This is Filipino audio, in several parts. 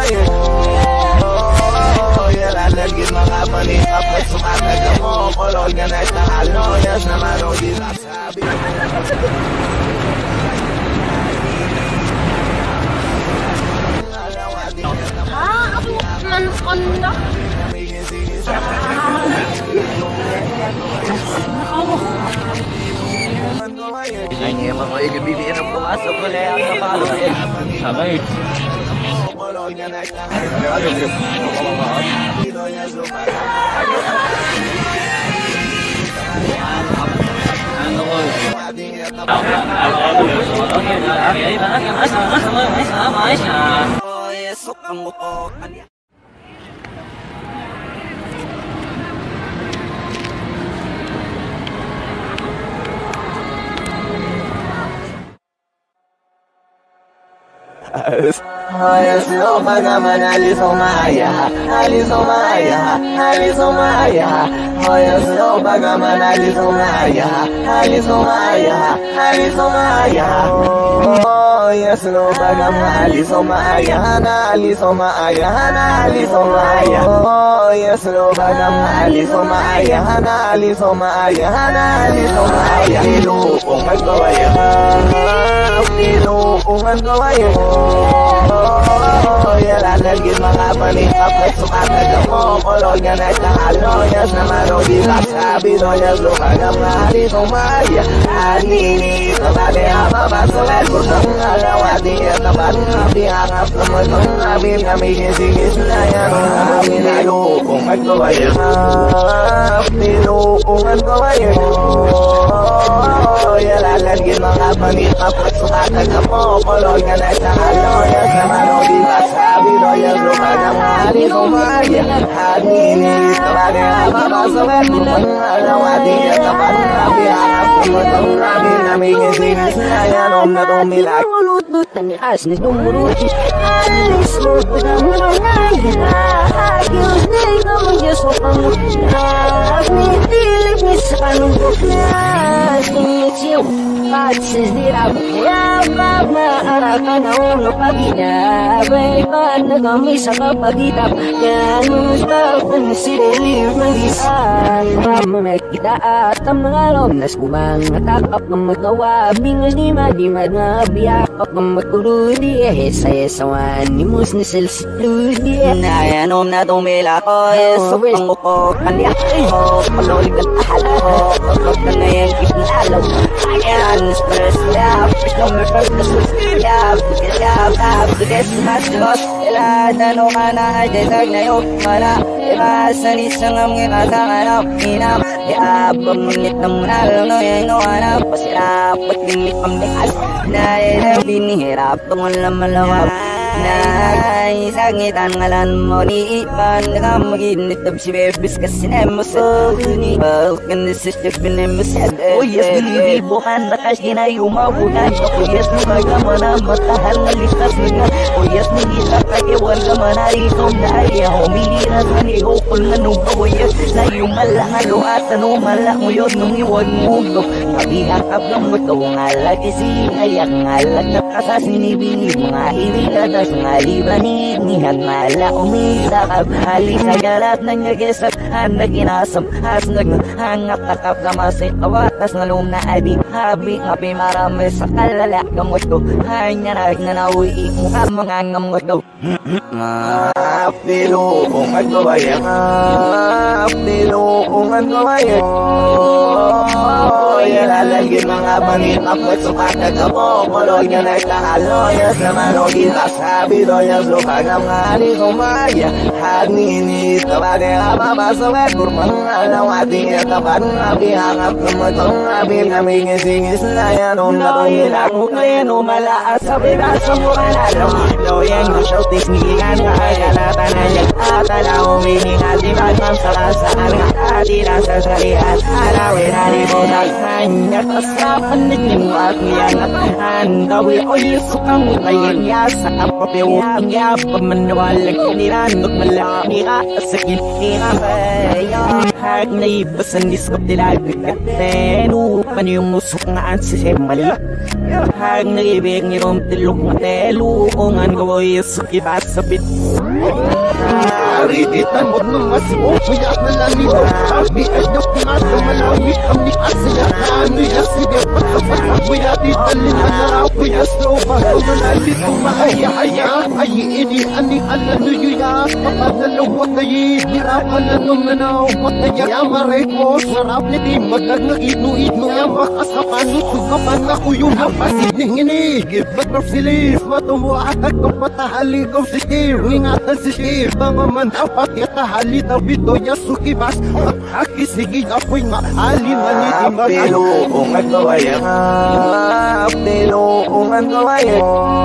Lalagyan mga panikap at sumataga mo kolor nga na itahaloyas na marodi na sabi Ako mankonda Ini emang mau ikut bibi yang masuk ke leang kepala Sampai Ayos lo pagaman alis umaya alis umaya alis umaya Ayos lo pagaman alis umaya alis umaya alis umaya Ayos lo pagaman alis umaya alis umaya alis umaya Ayos lo pagaman alis umaya alis umaya alis umaya Ilupong magkawaya Ilupong magkawaya Lalagyan mga panikap at sumataga mo kolor nga na itahaloyas na marodi na sabi doyas lumagang alis umaya Anini tabali mabasulat Kurang alawati at naman Pihangap naman ang amin kami kisigis na yan Amin nilupong magkawaya Nilupong magkawaya Lalagyan mga panikap at sumataga mo kolor nga na itahaloyas na marodi na sabi doyas lumagang alis umaya Anini tabali mabasulat Kurang alawati at naman Pihangap naman ang amin kami kisigis na yan Om na tumilag Tanias na dumurut Alis mo pinamanayin Ayos na ikaw magyas mo pang Nitilig ni sa kanunggok na Sumisiw at sisirap Kaya pagmaarakan na ulo paginabay Pa nagami sa kapagitap Ganun sa pansiriliw ng isang Mamamagkita at ang mga lomnas Kumang natakap ng magawa Bingas ni madimad na biyak Magkurudi Hesa-hesawan ni mus ni silsiludi Nayanom na tumila ko Sopang ko kandiya ko Paglolig at ahala ko Paglolig na na yung kitnalaw Ayan, stress lab Islang merpag na susilab Pagkilab, pagkis maslos Ilada no ka na Desag na yung mana Ibasan isang ang ikasanganap Inap, iabang ngunit na muna Lalo yung inuanap Pasirap at limit pamdikas Dahil binihirap tungkol na malawap Naisangitan ngalan mo ni Ipan Nakamuginitap si Bebis kasi nemos ni Balkan na sistek binemusad Oh yes, binibibukan Nakas ginayumabukan Oh yes, nagama na matahal na listas nga Oh yes, nagita kayawan ka manarito na iya Humihira sa nihukol na nungkaw Oh yes, na yung malangalo at ano malak mo yun nung iwag mo Kabihakap ng muto ngalag Isinayak ngalag Nakasas ninibini mga iniladas Nga libanig Nihag mala umisakap Hali sa galat ng nagesap Hanag inasam Has naghangap Takap kamasay kawatas na luna adi Habi ngapi marami sa kalala Gamot ko Hanya nagnanawi Mukha mga ngamot ko Nilupong magkawaya Nilupong magkawaya Lalagyan mga panikap at sumataga mo kolor nga na itahaloyas na marodi na sabi doyas lumagang alis umaya Anini tabali mabasulat Kurang alawati at naman Pihangap naman ang amin kami kisigis na yan Om na tumilag Ngayon umalaas sa piraso mo kanalaw Loyan mo siya tisnigan Kaayalatan na yan At alaw umihingat Ibad mang salasaan Atira sa sarihan Alawin halimutan Hanya kasapan din yung aking Andawi o yusok ang utayin niya Sa papiwang ya Pamanualag nilanot malaki ka Sakit ka bayo Hag na ibasan diskop dilagag at teno Paano yung musok nga ansi semali Hag na ibig ni rom tilok nga telo Kung ang gawoy suki basabit Riditan mo nung masimo Kaya na lalito Sabi ay yung pinasa malawi Kami asya na ano yan Sige Kaya ditalin na naraw Kaya slow pa Lalito maaya-haya Ay ini ani alano yuya Papadalawat na hirapan na numanaw Mataya maray ko Sarap niti Magagagito-ito Yang makasapanot Sugapan ako yung napasit Ninginig Batrop silis Matumuakag kong patahali ko si Steve Ingatan si Steve Pamaman dapat yatahali Tabito yasukibas Akisigig ako'y maali Maniti Pero kung ang gawayan Pero kung ang gawayan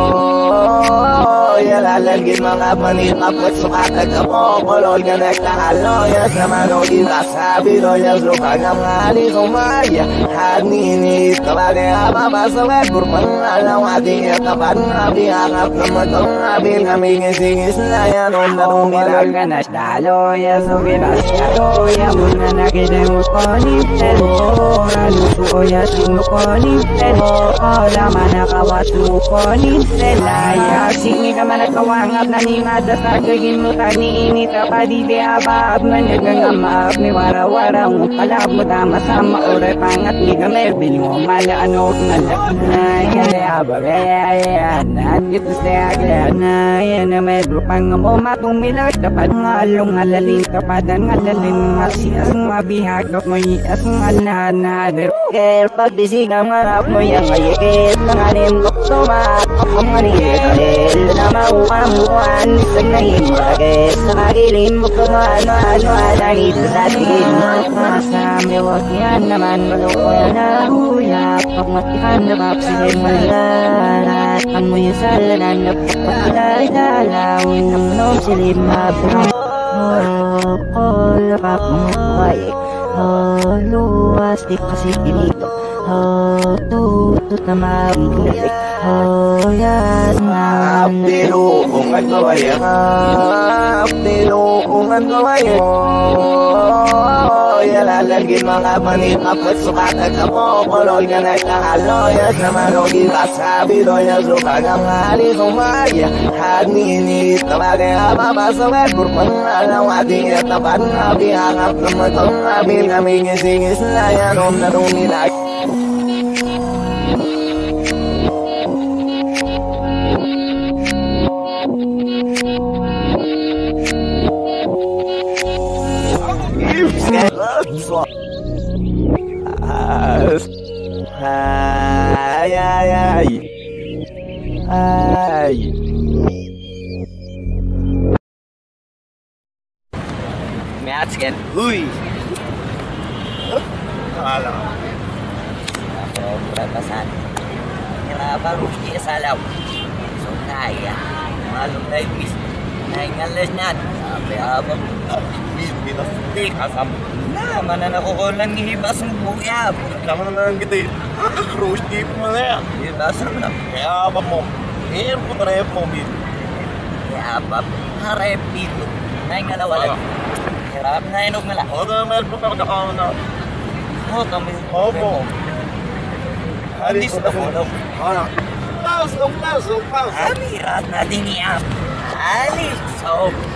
Yalalagin mga panikapot Sukatag ako Kulol nga nagtahaloyas Naman o ilasabi Doyas lupag ang ali sumaya Hagninit Kapag ababasawet Burpang alaw ating yatapan Abihangap na matong abil Kaming isingis na yan Om na tumilag ka na Daloyas Umilas Katoya Muna nakidemo konipten Ralusuoya Sino konipten Ola manakawasu konipten Layak Singi ka managkawangap na ni Mada sa kagin mo tani ini tapadi de abab managangamaap ni wara-wara mo kalab mo tama sa maoray pangat ni gamay binyo mala ano nalaknay kaya abab yan gito sa aglanay na medro pang mo matumilag tapad ngalong alaling tapadan ngalaling masiyas mabihag mo iyas ngalanader kaya pagbisigang marap mo yung ayikit nangalim doktomat ang manigit na mauamuan Isag na himbagay Sa kagilim mo kung ano-ano Alang ito sa tingin mo Masami wag yan naman Maloko yan na huyap Pag matihan na kapsilay malalat Ang mo yung salanan na pagpakilay Dalawin ng nom silid mabro Lapap mo kuwayik Luwas di kasi pinito Tutut na mabibilik yan na Pero kung ang gawayan Pero kung ang gawayan Yalalagin mga panikapot Sukatag ako Kulol nga nagtahaloyas Naman o ilasabi Doyas lupag ang ali sumaya Hagninit Kapag ababasawet Burpang alaw ating yatapan Abihangap na matong abil Kaming isingis na yan Om na tumilag Ay, ay, ay. Ay. Match again. Huy. Kala. Ako beratasan. Kenapa rugi salam? Sonaya. Malum na ibis. Naingalas nat. Sabi abang. Bistik asam. Nah, mana nakukulang ihibas ng buya. Kamu na kita Rusti mo na yan Ihibas na. Kaya apa mo po tayo po Kaya apa harap dito. Naingalawala. Hirap na inog nila. O na meron po pagkakaon na Oo, kami. Opo Alis na po daw. Paus Amirat natin niya. Alis. So,